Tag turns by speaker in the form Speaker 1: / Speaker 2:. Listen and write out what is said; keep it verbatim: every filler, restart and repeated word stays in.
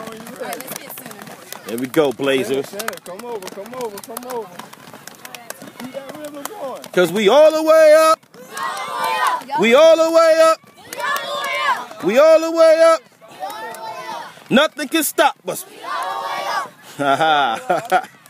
Speaker 1: There we go, Blazers.
Speaker 2: Come over, come over, come over. Keep that rhythm going.
Speaker 1: Cause we all the way up. We all the way up. We all the way up. Nothing can stop us. Ha ha.